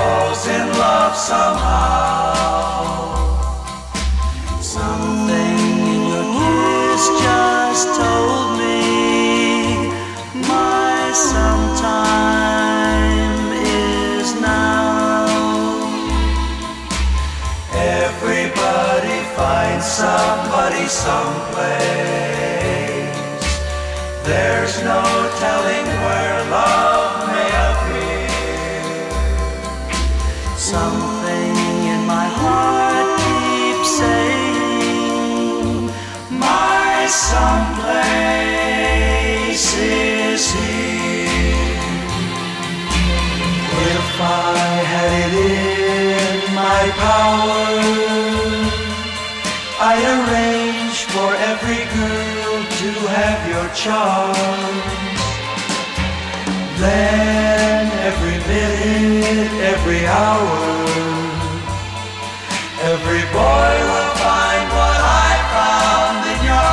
falls in love somehow. Something in your kiss just told me my sometime is now. Everybody finds somebody someplace. There's no telling where love may appear. Something in my heart keeps saying my someplace is here. If I had it in my power, I'd arrange for every girl to have your charms. Then every minute, every hour, every boy will find what I found in your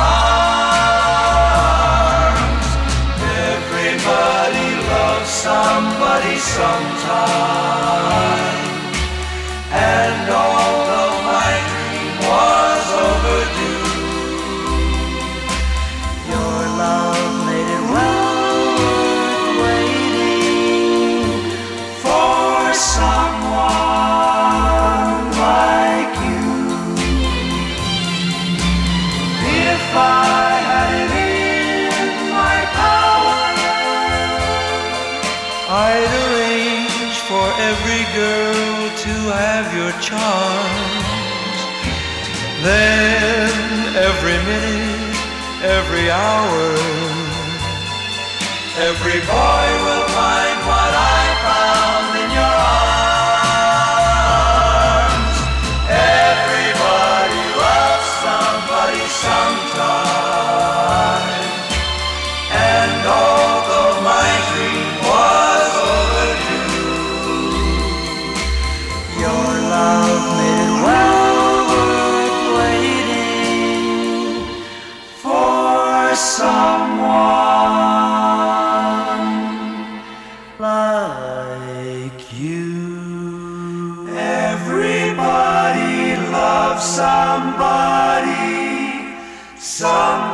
arms. Everybody loves somebody sometime, and although my dream was overdue, your love made it well worth waiting for someone like you. If I had it in my power, I'd arrange for every girl to have your charms. Then every minute, every hour, every boy will find what I found in your arms. Everybody loves somebody sometime, and although my dream was overdue, your love made it well worth waiting for someone like you. Everybody loves somebody,